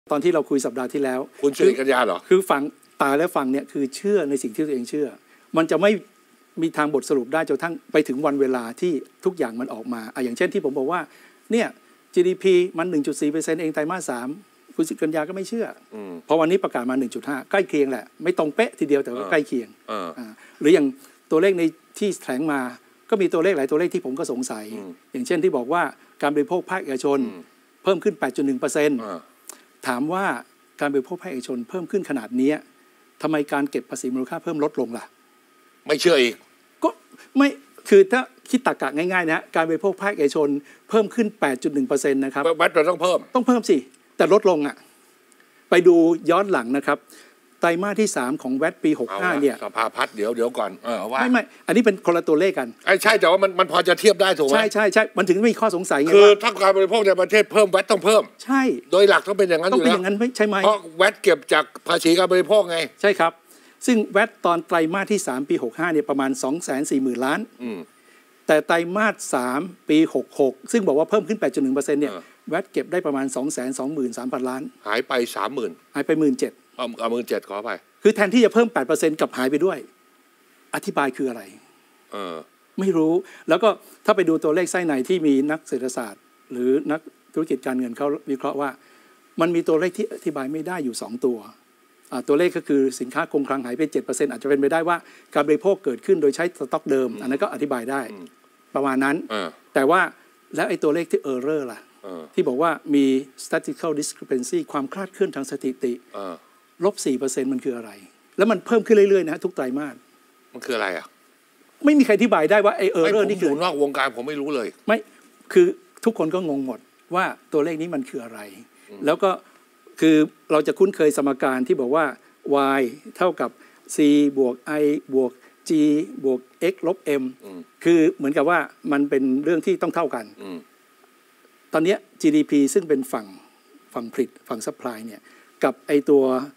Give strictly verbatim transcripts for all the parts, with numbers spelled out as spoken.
ตอนที่เราคุยสัปดาห์ที่แล้วคุณสิริกัญญาเหรอคือฟังตาและฟังเนี่ยคือเชื่อในสิ่งที่ตัวเองเชื่อมันจะไม่มีทางบทสรุปได้จนทั้งไปถึงวันเวลาที่ทุกอย่างมันออกมาอ่ะอย่างเช่นที่ผมบอกว่าเนี่ย จี ดี พี มัน หนึ่งจุดสี่เปอร์เซ็นต์ เองไตรมาสสามคุณสิริกัญญาก็ไม่เชื่อเพราะวันนี้ประกาศมา หนึ่งจุดห้า ใกล้เคียงแหละไม่ตรงเป๊ะทีเดียวแต่ว่าใกล้เคียงหรืออย่างตัวเลขในที่แถลงมาก็มีตัวเลขหลายตัวเลขที่ผมก็สงสัยอย่างเช่นที่บอกว่าการบริโภคภาคเอกชนเพิ่มขึ้น แปดจุดหนึ่งเปอร์เซ็นต์ ถามว่าการบริโภคภาคเอกชนเพิ่มขึ้นขนาดนี้ทำไมการเก็บภาษีมูลค่าเพิ่มลดลงล่ะไม่เชื่ออีกก็ไม่คือถ้าคิดตรรกะง่ายๆนะการบริโภคภาคเอกชนเพิ่มขึ้น แปดจุดหนึ่งเปอร์เซ็นต์ นะครับแวดเราต้องเพิ่มต้องเพิ่มสิแต่ลดลงอ่ะไปดูย้อนหลังนะครับไตรมาสที่สามของแวดปีหกสิบห้าเนี่ยสภาพัฒน์เดี๋ยวเดี๋ยวก่อนเออว่าไม่ไม่อันนี้เป็นคนละตัวเลขกันไอ้ใช่แต่ว่ามันมันพอจะเทียบได้ถูกไหมใช่ใช่ใช่มันถึงมีข้อสงสัยไงคือถ้าการบริโภคในประเทศเพิ่มแวดต้องเพิ่มใช่โดยหลักต้องเป็นอย่างนั้นต้องเป็นอย่างนั้นใช่ไหมเพราะแวดเก็บจากภาษีการบริโภคไงใช่ครับซึ่งแวดตอนไตรมาสที่สามปีหกสิบห้าเนี่ยประมาณ สองแสนสี่หมื่น ล้านแต่ไตรมาสสามปีหกสิบหกซึ่งบอกว่าเพิ่มขึ้น แปดจุดหนึ่งเปอร์เซ็นต์ เนี่ยแวดเก็บได้ประมาณ สองแสนสองหมื่นสามพัน ล้านหายไป สามหมื่นหายไป หนึ่งหมื่นเจ็ดพันเอาเอา หนึ่งหมื่นเจ็ดพัน ขอไปคือแทนที่จะเพิ่ม แปดเปอร์เซ็นต์ กลับหายไปด้วยอธิบายคืออะไรเออไม่รู้แล้วก็ถ้าไปดูตัวเลขไส้ในที่มีนักเศรษฐศาสตร์หรือนักธุรกิจการเงินเขาวิเคราะห์ว่ามันมีตัวเลขที่อธิบายไม่ได้อยู่สองตัวตัวเลขก็คือสินค้าคงคลังหายไป เจ็ดเปอร์เซ็นต์ อาจจะเป็นไปได้ว่าการบริโภคเกิดขึ้นโดยใช้สต็อกเดิมอันนั้นก็อธิบายได้ประมาณนั้นแต่ว่าแล้วไอ้ตัวเลขที่ error ล่ะที่บอกว่ามี statistical discrepancy ความคลาดเคลื่อนทางสถิติลบ สี่เปอร์เซ็นต์ มันคืออะไรแล้วมันเพิ่มขึ้นเรื่อยๆนะทุกไตรมาสมันคืออะไรอ่ะไม่มีใครอธิบายได้ว่าไอ้ error นี่คือนอกวงการผมไม่รู้เลยไม่คือทุกคนก็งงหมดว่าตัวเลขนี้มันคืออะไรแล้วก็คือเราจะคุ้นเคยสมการที่บอกว่า y เท่ากับ c บวก i บวก g บวก x ลบ m คือเหมือนกับว่ามันเป็นเรื่องที่ต้องเท่ากันตอนนี้ จี ดี พี ซึ่งเป็นฝั่งฝั่งผลิตฝั่งซัพพลายเนี่ยกับไอตัว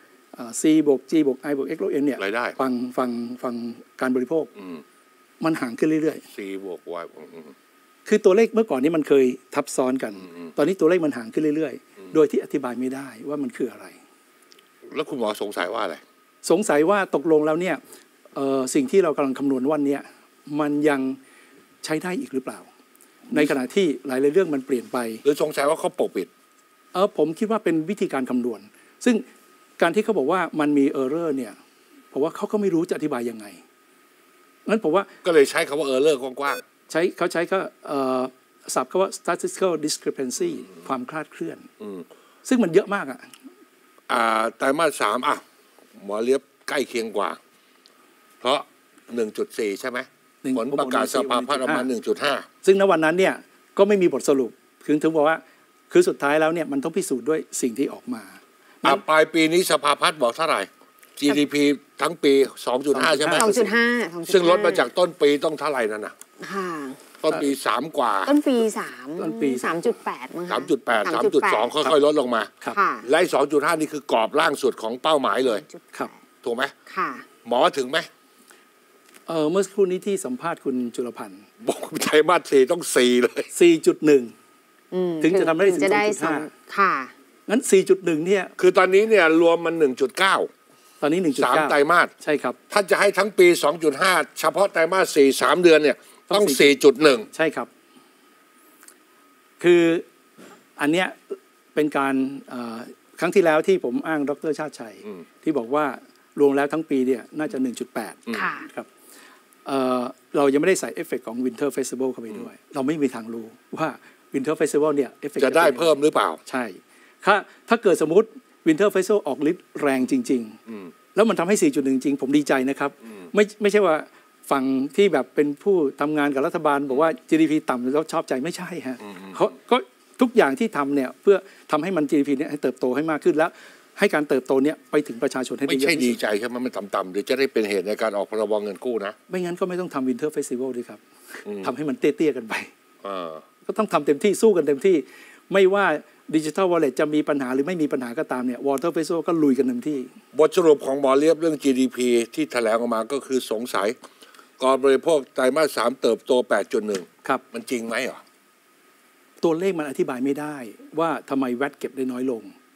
c บวก g บวก i บวก x ลบ m เนี่ยฝั่งฝั่งฝั่งการบริโภคมันห่างขึ้นเรื่อยๆ c บวก y คือตัวเลขเมื่อก่อนนี้มันเคยทับซ้อนกันตอนนี้ตัวเลขมันห่างขึ้นเรื่อยๆโดยที่อธิบายไม่ได้ว่ามันคืออะไรแล้วคุณหมอสงสัยว่าอะไรสงสัยว่าตกลงแล้วเนี่ยสิ่งที่เรากำลังคำนวณวันนี้มันยังใช้ได้อีกหรือเปล่าในขณะที่หลายๆเรื่องมันเปลี่ยนไปหรือสงสัยว่าเขาปกปิดเออผมคิดว่าเป็นวิธีการคำนวณซึ่งการที่เขาบอกว่ามันมีเออร์เรอร์เนี่ยเพราะว่าเขาก็ไม่รู้จะอธิบายยังไงงั้นผมว่าก็เลยใช้คำว่าเออร์เรอร์กว้างๆใช้เขาใช้ก็ศัพท์คำว่า statistical discrepancy ความคลาดเคลื่อนซึ่งมันเยอะมากอ่ะไตรมาสสามอ่ะหมอเลียบใกล้เคียงกว่าเพราะ หนึ่งจุดสี่ ใช่ไหมผลประกาศสภาพัฒน์ออกมา หนึ่งจุดห้าซึ่งณวันนั้นเนี่ยก็ไม่มีบทสรุปคือถึงบอกว่าคือสุดท้ายแล้วเนี่ยมันต้องพิสูจน์ด้วยสิ่งที่ออกมาปลายปีนี้สภาพัฒน์บอกเท่าไหร่ จี ดี พี ทั้งปี สองจุดห้า ใช่ไหมสองจุดห้าซึ่งลดมาจากต้นปีต้องเท่าไหร่นั่นน่ะต้นปีสามกว่าต้นปีสามต้นปี สามจุดแปด มั้งสามจุดแปด สามจุดสอง ค่อยๆลดลงมาและ สองจุดห้า นี่คือกรอบล่างสุดของเป้าหมายเลยครับถูกไหมค่ะหมอถึงไหมเออเมื่อสักครู่นี้ที่สัมภาษณ์คุณจุลพันธ์บอกไตรมาสสี่ต้องสี่เลยสี่จุดหนึ่ง ถึงจะทำได้ถึง สองจุดห้าค่ะงั้น สี่จุดหนึ่ง เนี่ยคือตอนนี้เนี่ยรวมมัน หนึ่งจุดเก้าตอนนี้ หนึ่งจุดเก้าสามไตรมาสใช่ครับถ้าจะให้ทั้งปี สองจุดห้า เฉพาะไตรมาสสี่ สามเดือนเนี่ยต้อง สี่จุดหนึ่งใช่ครับคืออันเนี้ยเป็นการครั้งที่แล้วที่ผมอ้างดร.ชาติชัยที่บอกว่ารวมแล้วทั้งปีเนี่ยน่าจะ หนึ่งจุดแปด ครับเเรายังไม่ได้ใส่เอฟเฟกต์ของ Winter Festival เข้าไปด้วยเราไม่มีทางรู้ว่า Winter Festival เนี่ยเอฟเฟกต์จะได้เพิ่มหรือเปล่าใช่ถ้าถ้าเกิดสมมติ Winter Festival ออกฤทธิ์แรงจริงๆแล้วมันทำให้ สี่จุดหนึ่ง จริงผมดีใจนะครับไม่ไม่ใช่ว่าฝั่งที่แบบเป็นผู้ทำงานกับรัฐบาลบอกว่า จี ดี พี ต่ำแล้วชอบใจไม่ใช่ฮะเขาก็ทุกอย่างที่ทำเนี่ยเพื่อทำให้มัน จี ดี พี เนี่ยให้เติบโตให้มากขึ้นแล้วให้การเติบโตเนี่ยไปถึงประชาชนให้ได้เยอะที่สุดไม่ใช่ดีใจใช่ไหมมันต่ำๆเดี๋ยวจะได้เป็นเหตุในการออกพรบเงินกู้นะไม่งั้นก็ไม่ต้องทำ Winter Festival ด้วยครับทำให้มันเตี้ยๆกันไปก็ต้องทำเต็มที่สู้กันเต็มที่ไม่ว่าดิจิทัลวอลเล็ตจะมีปัญหาหรือไม่มีปัญหาก็ตามเนี่ย Water Festival ก็ลุยกันเต็มที่บทสรุปของหมอเลียบเรื่อง จี ดี พี ที่แถลงออกมาก็คือสงสัยการบริโภคไตรมาสสามเติบโต แปดจุดหนึ่งครับมันจริงไหมเหรอตัวเลขมันอธิบายไม่ได้ว่าทำไมแวตเก็บได้น้อยลง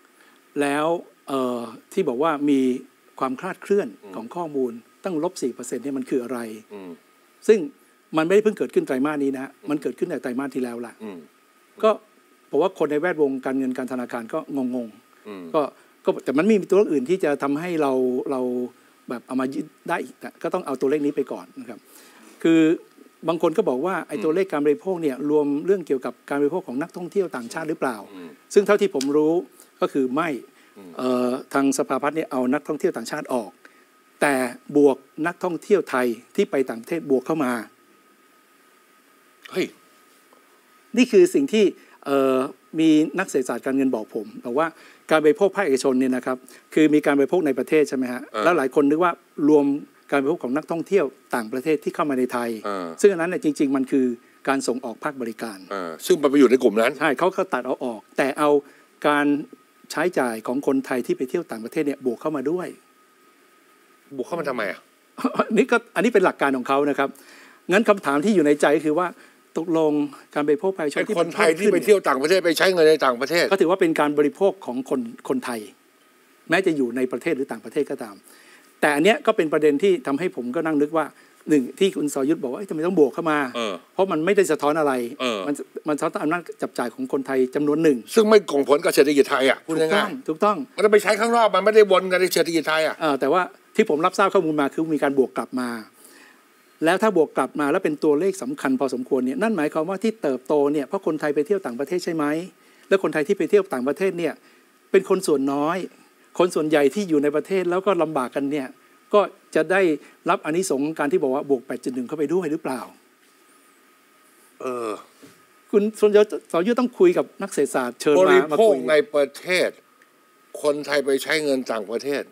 แล้วที่บอกว่ามีความคลาดเคลื่อนของข้อมูลตั้งลบ สี่เปอร์เซ็นต์ เนี่ยมันคืออะไรซึ่งมันไม่ได้เพิ่งเกิดขึ้นไตรมาสนี้นะมันเกิดขึ้นในไตรมาสที่แล้วล่ะก็บอกว่าคนในแวดวงการเงินการธนาคารก็งงๆก็ก็แต่มันมีตัวอื่นที่จะทำให้เราเราแบบเอามายึดได้อีกก็ต้องเอาตัวเลขนี้ไปก่อนนะครับคือบางคนก็บอกว่าไอ้ตัวเลขการบริโภคเนี่ยรวมเรื่องเกี่ยวกับการบริโภคของนักท่องเที่ยวต่างชาติหรือเปล่าซึ่งเท่าที่ผมรู้ก็คือไม่ทางสภาพัฒน์เนี่ยเอานักท่องเที่ยวต่างชาติออกแต่บวกนักท่องเที่ยวไทยที่ไปต่างประเทศบวกเข้ามาเฮ้ยนี่คือสิ่งที่มีนักเศรษฐศาสตร์การเงินบอกผมบอกว่าการบริโภคภาคเอกชนเนี่ยนะครับคือมีการบริโภคในประเทศใช่ไหมฮะแล้วหลายคนนึกว่ารวมการบริโภคของนักท่องเที่ยวต่างประเทศที่เข้ามาในไทยซึ่งอันนั้นเนี่ยจริงๆมันคือการส่งออกภาคบริการซึ่งมันไปอยู่ในกลุ่มนั้นใช่เขาก็ตัดเอาออกแต่เอาการใช้จ่ายของคนไทยที่ไปเที่ยวต่างประเทศเนี่ยบวกเข้ามาด้วยบวกเข้ามาทำไมอ่ะนี่ก็อันนี้เป็นหลักการของเขานะครับงั้นคำถามที่อยู่ในใจคือว่าตกลงการบริโภคภายในที่คนไทยที่ไปเที่ยวต่างประเทศไปใช้เงินในต่างประเทศก็ถือว่าเป็นการบริโภคของคนคนไทยแม้จะอยู่ในประเทศหรือต่างประเทศก็ตามแต่อันเนี้ยก็เป็นประเด็นที่ทำให้ผมก็นั่งนึกว่าหนึ่งที่คุณสรยุทธบอกว่าทำไมต้องบวกเข้ามาเพราะมันไม่ได้สะท้อนอะไรมันมันสะท้อนอำนาจจับจ่ายของคนไทยจำนวนหนึ่งซึ่งไม่ส่งผลกับเศรษฐกิจไทยอ่ะพูดง่ายๆถูกต้องมันจะไปใช้ข้างนอกมันไม่ได้วนกันในเศรษฐกิจไทยอ่ะแต่ว่าที่ผมรับทราบข้อมูลมาคือมีการบวกกลับมาแล้วถ้าบวกกลับมาแล้วเป็นตัวเลขสำคัญพอสมควรเนี่ยนั่นหมายความว่าที่เติบโตเนี่ยเพราะคนไทยไปเที่ยวต่างประเทศใช่ไหมแล้วคนไทยที่ไปเที่ยวต่างประเทศเนี่ยเป็นคนส่วนน้อยคนส่วนใหญ่ที่อยู่ในประเทศแล้วก็ลำบากกันเนี่ยก็จะได้รับอานิสงส์การที่บอกว่าบวก แปดจุดหนึ่ง เข้าไปด้วยหรือเปล่าเออคุณสรยุทธสรยุทธต้องคุยกับนักเศรษฐศาสตร์เชิญมาบริโภคในประเทศคนไทยไปใช้เงินต่างประเทศ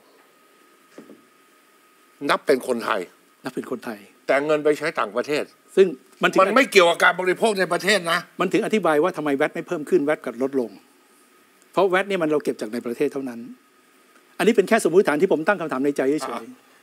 นับเป็นคนไทยนับเป็นคนไทยแต่เงินไปใช้ต่างประเทศซึ่งมันมันไม่เกี่ยวกับการบริโภคในประเทศนะมันถึงอธิบายว่าทำไมแวตไม่เพิ่มขึ้นแวตกับลดลงเพราะแวตนี่มันเราเก็บจากในประเทศเท่านั้นอันนี้เป็นแค่สมมติฐานที่ผมตั้งคำถามในใจเฉย